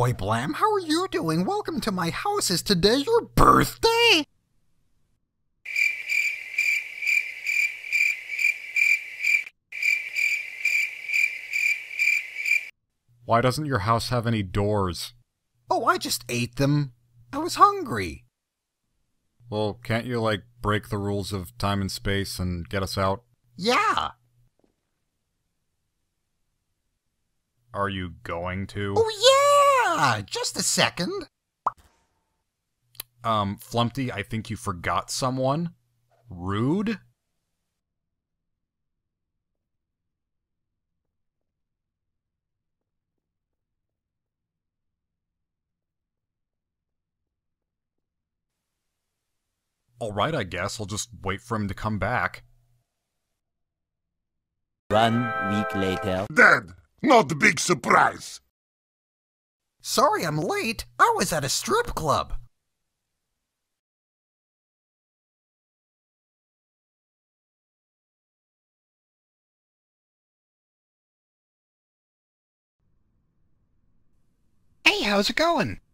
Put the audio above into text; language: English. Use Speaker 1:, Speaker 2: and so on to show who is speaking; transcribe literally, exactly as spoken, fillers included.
Speaker 1: boy Blam, how are you doing? Welcome to my house. Is today your birthday?
Speaker 2: Why doesn't your house have any doors?
Speaker 1: Oh, I just ate them. I was hungry.
Speaker 2: Well, can't you, like, break the rules of time and space and get us out?
Speaker 1: Yeah.
Speaker 2: Are you going to?
Speaker 1: Oh, yeah! Just a second.
Speaker 2: Um, Flumpty, I think you forgot someone. Rude? Alright, I guess. I'll just wait for him to come back.
Speaker 3: One week later.
Speaker 4: Dead! Not a big surprise!
Speaker 1: Sorry I'm late. I was at a strip club.
Speaker 5: Hey, how's it going?